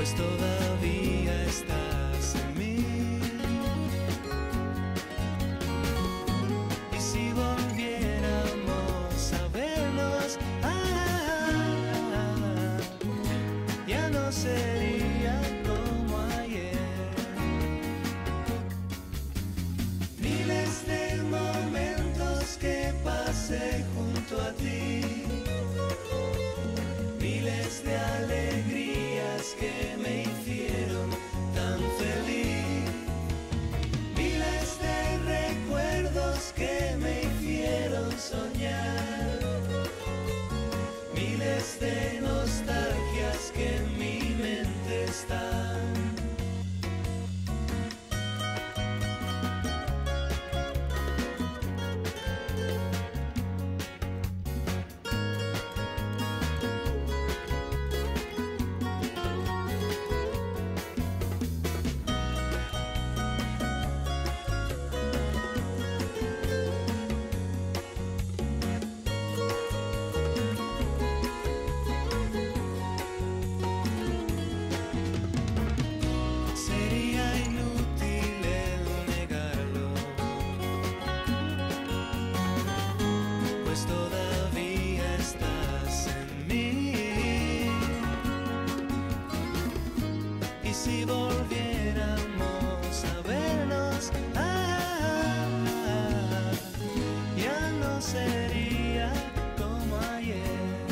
pues todavía estás en mí. Y si volviéramos a vernos, ya no sería como ayer. Miles de momentos que pasé junto a ti, miles de alegrías que me hicieron tan feliz, miles de recuerdos que me hicieron soñar, miles de nostalgias que en mi mente están. Todavía estás en mí. Y si volviéramos a vernos, ya no sería como ayer.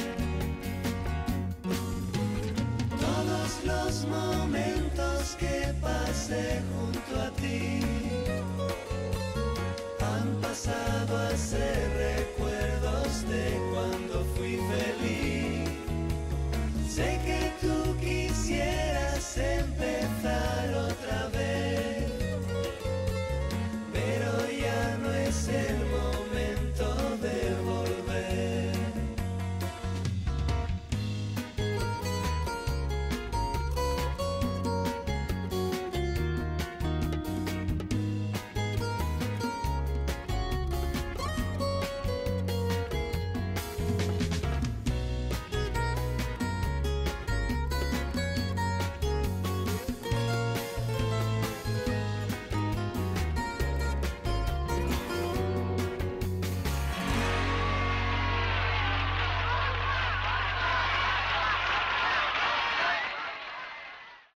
Todos los momentos que pasé junto a ti han pasado a ser